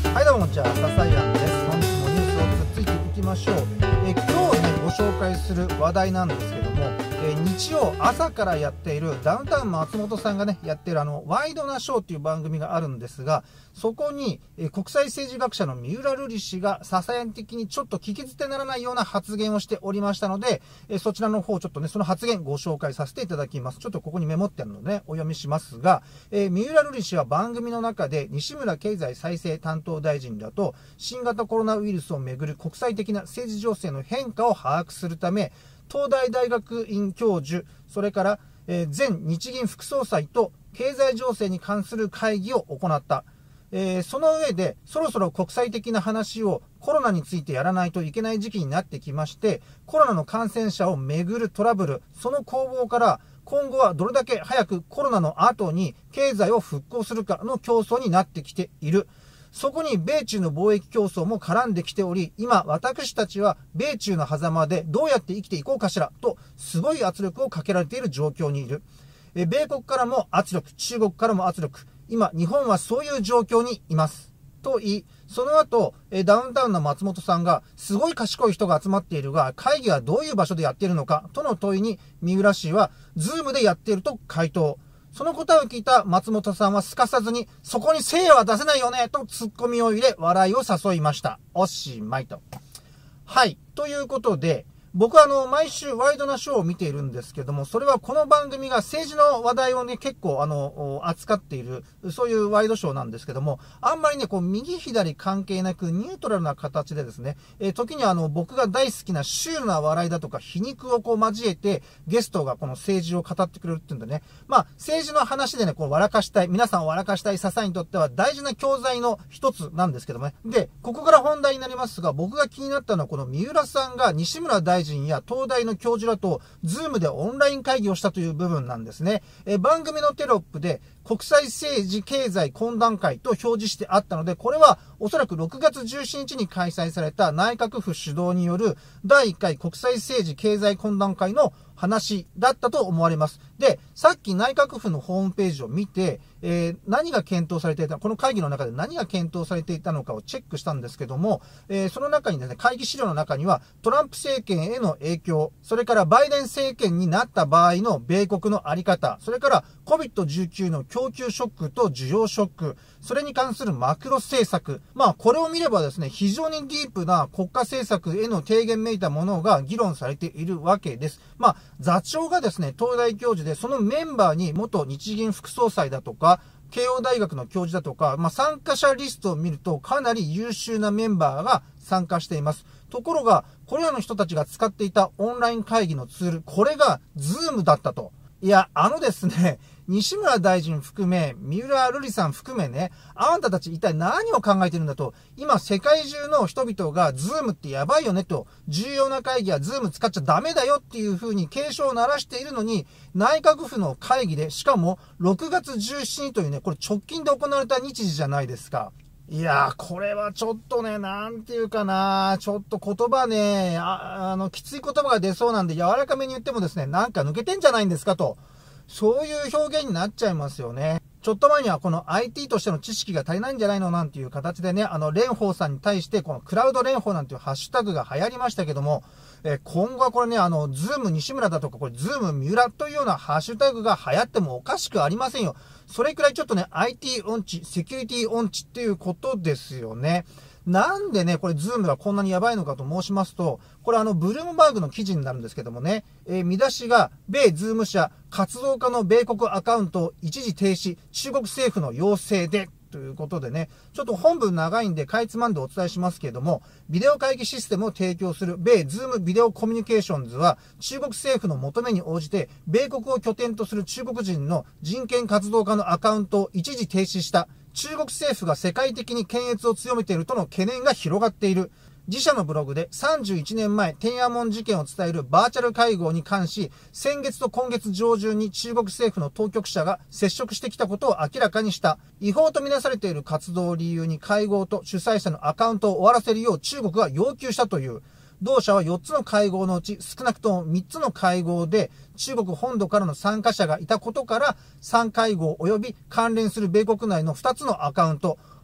はいどうも、じゃあササイアンです。本日もニュースをくっついていきましょう。今日ねご紹介する話題なんですけども、日曜朝からやっているダウンタウン松本さんがねやっているワイドなショーっていう番組があるんですが、そこに、国際政治学者の三浦瑠麗氏がササヤン的にちょっと聞き捨てならないような発言をしておりましたので、そちらの方ちょっとねその発言ご紹介させていただきます。ちょっとここにメモってあるので、ね、お読みしますが、三浦瑠麗氏は番組の中で西村経済再生担当大臣だと新型コロナウイルスをめぐる国際的な政治情勢の変化を把握するため、東大大学院教授、それから、前日銀副総裁と経済情勢に関する会議を行った。その上でそろそろ国際的な話をコロナについてやらないといけない時期になってきまして、コロナの感染者をめぐるトラブル、その攻防から今後はどれだけ早くコロナの後に経済を復興するかの競争になってきている。そこに米中の貿易競争も絡んできており、今私たちは米中の狭間でどうやって生きていこうかしらとすごい圧力をかけられている状況にいる。米国からも圧力、中国からも圧力、今日本はそういう状況にいますと言い、その後ダウンタウンの松本さんがすごい賢い人が集まっているが会議はどういう場所でやっているのかとの問いに、三浦氏はズームでやっていると回答。その答えを聞いた松本さんはすかさずに、そこに誠意は出せないよねとツッコミを入れ笑いを誘いました。おしまいと。はい。ということで、僕は毎週ワイドなショーを見ているんですけども、それはこの番組が政治の話題をね、結構扱っている、そういうワイドショーなんですけども、あんまりね、こう、右左関係なくニュートラルな形でですね、時には僕が大好きなシュールな笑いだとか皮肉をこう交えて、ゲストがこの政治を語ってくれるっていうんでね、まあ、政治の話でね、こう、笑かしたい、皆さんを笑かしたい笹にとっては大事な教材の一つなんですけどもね。で、ここから本題になりますが、僕が気になったのはこの三浦さんが西村大臣や東大の教授らとズームでオンライン会議をしたという部分なんですね。番組のテロップで国際政治経済懇談会と表示してあったので、これはおそらく6月17日に開催された内閣府主導による第1回国際政治経済懇談会の話だったと思われます。で、さっき内閣府のホームページを見て、何が検討されていた、この会議の中で何が検討されていたのかをチェックしたんですけども、その中にですね、会議資料の中にはトランプ政権への影響、それからバイデン政権になった場合の米国のあり方、それから COVID-19 の供給ショックと需要ショック、それに関するマクロ政策。まあ、これを見ればですね、非常にディープな国家政策への提言めいたものが議論されているわけです。まあ、座長がですね、東大教授で、そのメンバーに元日銀副総裁だとか、慶応大学の教授だとか、まあ、参加者リストを見るとかなり優秀なメンバーが参加しています。ところが、これらの人たちが使っていたオンライン会議のツール、これがズームだったと。いや、ですね、西村大臣含め、三浦瑠麗さん含めね、あんたたち一体何を考えてるんだと、今世界中の人々がズームってやばいよねと、重要な会議はズーム使っちゃダメだよっていう風に警鐘を鳴らしているのに、内閣府の会議で、しかも6月17日というね、これ直近で行われた日時じゃないですか。いやー、これはちょっとね、なんていうかな、ちょっと言葉ね、きつい言葉が出そうなんで柔らかめに言ってもですね、なんか抜けてんじゃないんですかと。そういう表現になっちゃいますよね。ちょっと前にはこの IT としての知識が足りないんじゃないのなんていう形でね、蓮舫さんに対してこのクラウド蓮舫なんていうハッシュタグが流行りましたけども、今後はこれね、ズーム西村だとか、これズーム三浦というようなハッシュタグが流行ってもおかしくありませんよ。それくらいちょっとね、IT 音痴、セキュリティ音痴っていうことですよね。なんでね、これズームがこんなにやばいのかと申しますと、これブルームバーグの記事になるんですけどもね、見出しが、米ズーム社活動家の米国アカウントを一時停止、中国政府の要請で、ということでね、ちょっと本文長いんでかいつまんでお伝えしますけれども、ビデオ会議システムを提供する米ズームビデオコミュニケーションズは、中国政府の求めに応じて、米国を拠点とする中国人の人権活動家のアカウントを一時停止した。中国政府が世界的に検閲を強めているとの懸念が広がっている。自社のブログで31年前天安門事件を伝えるバーチャル会合に関し、先月と今月上旬に中国政府の当局者が接触してきたことを明らかにした。違法とみなされている活動を理由に会合と主催者のアカウントを終わらせるよう中国が要求したという。同社は4つの会合のうち少なくとも3つの会合で中国本土からの参加者がいたことから、3会合及び関連する米国内の2つのアカウント、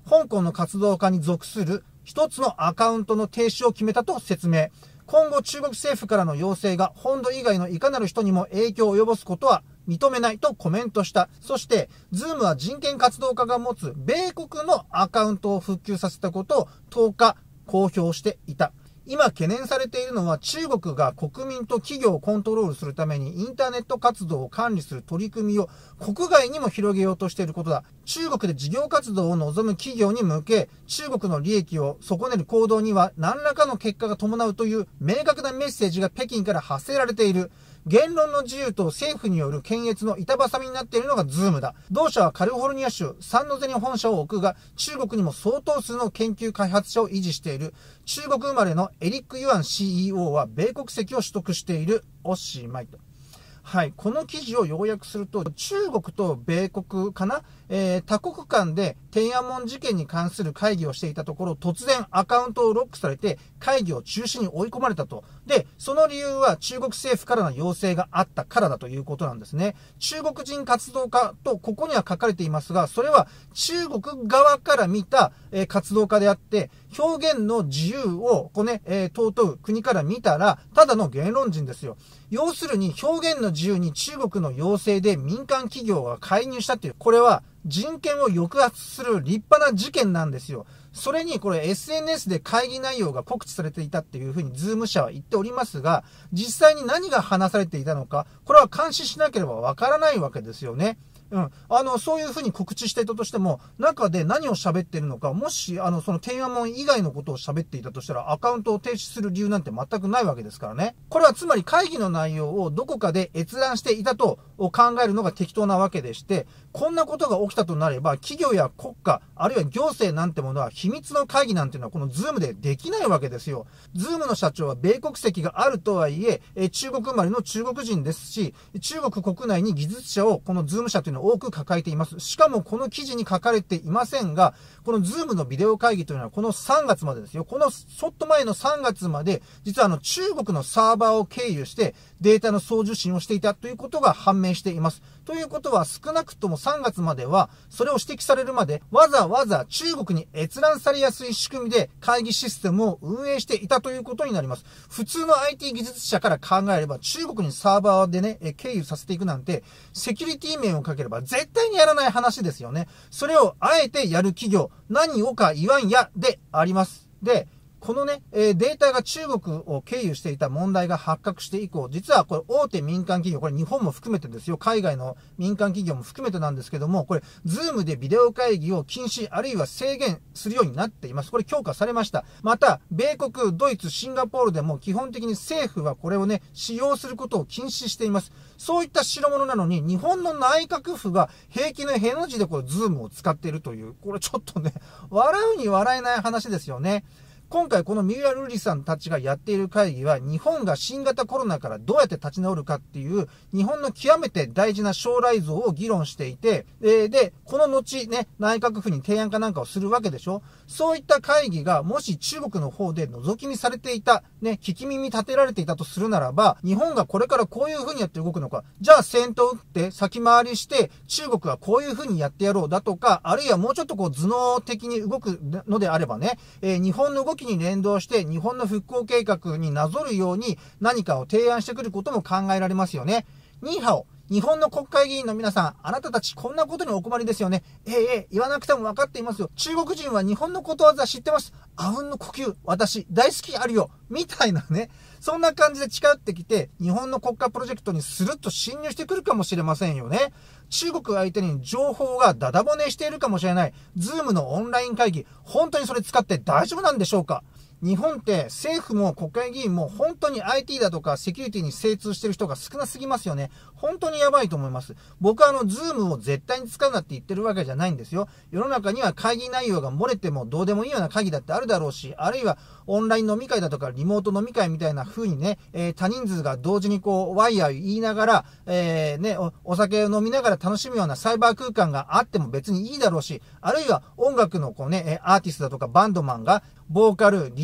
香港の活動家に属する一つのアカウントの停止を決めたと説明。今後中国政府からの要請が本土以外のいかなる人にも影響を及ぼすことは認めないとコメントした。そして、ズームは人権活動家が持つ米国のアカウントを復旧させたことを10日公表していた。今懸念されているのは中国が国民と企業をコントロールするためにインターネット活動を管理する取り組みを国外にも広げようとしていることだ。中国で事業活動を望む企業に向け、中国の利益を損ねる行動には何らかの結果が伴うという明確なメッセージが北京から発せられている。言論の自由と政府による検閲の板挟みになっているのがズームだ。同社はカリフォルニア州サンノゼに本社を置くが、中国にも相当数の研究開発者を維持している。中国生まれのエリック・ユアン CEO は米国籍を取得している。おしまいと。はい。この記事を要約すると、中国と米国かな、多国間で天安門事件に関する会議をしていたところ、突然アカウントをロックされて会議を中止に追い込まれたと。で、その理由は中国政府からの要請があったからだということなんですね。中国人活動家とここには書かれていますが、それは中国側から見た活動家であって、表現の自由を尊う国から見たら、ただの言論人ですよ。要するに表現の自由に中国の要請で民間企業が介入したっていう、これは人権を抑圧する立派な事件なんですよ。それにこれ SNS で会議内容が告知されていたっていうふうにズーム社は言っておりますが、実際に何が話されていたのか、これは監視しなければわからないわけですよね。そういうふうに告知していたとしても、中で何を喋っているのか、もし、その天安門以外のことを喋っていたとしたら、アカウントを停止する理由なんて全くないわけですからね。これはつまり会議の内容をどこかで閲覧していたと考えるのが適当なわけでして、こんなことが起きたとなれば、企業や国家、あるいは行政なんてものは秘密の会議なんていうのはこのズームでできないわけですよ。ズームの社長は米国籍があるとはいえ、中国生まれの中国人ですし、中国国内に技術者をこのズーム社というのを多く抱えています。しかもこの記事に書かれていませんが、このズームのビデオ会議というのはこの3月までですよ。このちょっと前の3月まで、実は中国のサーバーを経由してデータの送受信をしていたということが判明しています。ということは少なくとも3月までは、それを指摘されるまでわざわざ中国に閲覧されやすい仕組みで会議システムを運営していたということになります。普通の IT 技術者から考えれば中国にサーバーでね、経由させていくなんて、セキュリティ面をかければ絶対にやらない話ですよね。それをあえてやる企業、何をか言わんやであります。で、このね、データが中国を経由していた問題が発覚して以降、実はこれ大手民間企業、これ日本も含めてですよ、海外の民間企業も含めてなんですけども、これ、ズームでビデオ会議を禁止、あるいは制限するようになっています。これ強化されました。また、米国、ドイツ、シンガポールでも基本的に政府はこれをね、使用することを禁止しています。そういった代物なのに、日本の内閣府が平気のへの字でこれ、ズームを使っているという、これちょっとね、笑うに笑えない話ですよね。今回この三浦瑠麗さんたちがやっている会議は、日本が新型コロナからどうやって立ち直るかっていう日本の極めて大事な将来像を議論していて、で、この後ね、内閣府に提案かなんかをするわけでしょ。そういった会議がもし中国の方で覗き見されていた、ね、聞き耳立てられていたとするならば、日本がこれからこういう風にやって動くのか、じゃあ先頭打って先回りして中国はこういう風にやってやろうだとか、あるいはもうちょっとこう頭脳的に動くのであればね、日本の動きに連動して日本の復興計画になぞるように何かを提案してくることも考えられますよね。ニーハオ、日本の国会議員の皆さん、あなたたちこんなことにお困りですよね。言わなくても分かっていますよ。中国人は日本のことわざ知ってます。あうんの呼吸、私大好きあるよ。みたいなね。そんな感じで近寄ってきて、日本の国家プロジェクトにスルッと侵入してくるかもしれませんよね。中国相手に情報がダダ漏れしているかもしれない。ズームのオンライン会議、本当にそれ使って大丈夫なんでしょうか？日本って政府も国会議員も本当に IT だとかセキュリティに精通してる人が少なすぎますよね。本当にやばいと思います。僕はズームを絶対に使うなって言ってるわけじゃないんですよ。世の中には会議内容が漏れてもどうでもいいような会議だってあるだろうし、あるいはオンライン飲み会だとかリモート飲み会みたいな風にね、多人数が同時にこうワイヤー言いながら、お酒を飲みながら楽しむようなサイバー空間があっても別にいいだろうし、あるいは音楽のこうね、アーティストだとかバンドマンがボーカル、ギ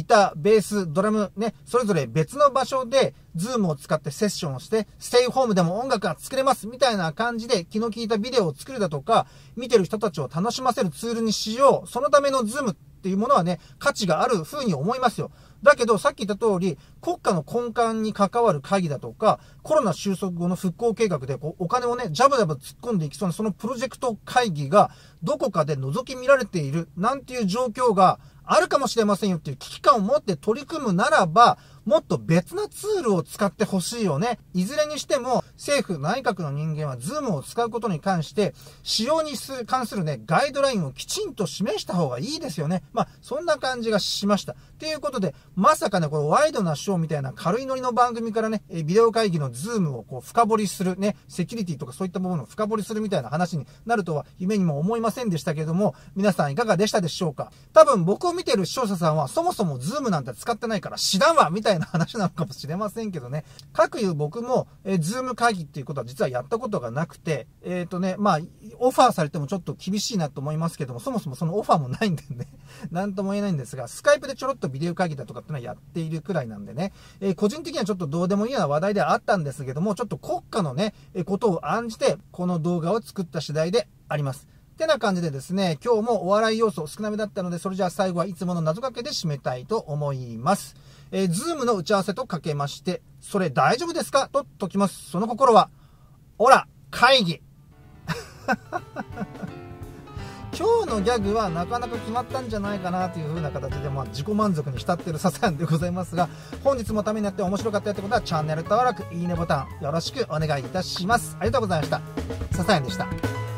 ギター、ベース、ドラムね、それぞれ別の場所で、ズームを使ってセッションをして、ステイホームでも音楽が作れますみたいな感じで気の利いたビデオを作るだとか、見てる人たちを楽しませるツールにしよう。そのためのズームっていうものはね、価値がある風に思いますよ。だけど、さっき言った通り、国家の根幹に関わる会議だとか、コロナ収束後の復興計画でお金をね、ジャブジャブ突っ込んでいきそうなそのプロジェクト会議が、どこかで覗き見られている、なんていう状況があるかもしれませんよっていう危機感を持って取り組むならば、もっと別なツールを使ってほしいよね。いずれにしても、政府、内閣の人間はズームを使うことに関して、使用に関するね、ガイドラインをきちんと示した方がいいですよね。そんな感じがしました。ということで、まさかね、このワイドなショーみたいな軽いノリの番組からね、ビデオ会議のズームを深掘りするね、セキュリティとかそういった部分を深掘りするみたいな話になるとは夢にも思いませんでしたけれども、皆さんいかがでしたでしょうか。多分僕を見てる視聴者さんは、そもそもズームなんて使ってないから知らんわみたいな話なのかもしれませんけどね。各いう僕も、ズーム会議っていうことは実はやったことがなくて、オファーされてもちょっと厳しいなと思いますけども、そもそもそのオファーもないんでね、なんとも言えないんですが、スカイプでちょろっとビデオ会議だとかってのはやっているくらいなんでね、個人的にはちょっとどうでもいいような話題ではあったんですけども、ちょっと国家のね、ことを案じて、この動画を作った次第であります。ってな感じでですね、今日もお笑い要素少なめだったので、それじゃあ最後はいつもの謎かけで締めたいと思います。ズームの打ち合わせとかけまして、それ大丈夫ですかと解きます。その心は、オラ、会議。今日のギャグはなかなか決まったんじゃないかなという風な形で、自己満足に浸っているササヤンでございますが、本日もためになって面白かったよってことはチャンネル登録、いいねボタンよろしくお願いいたします。ありがとうございました。ササヤンでした。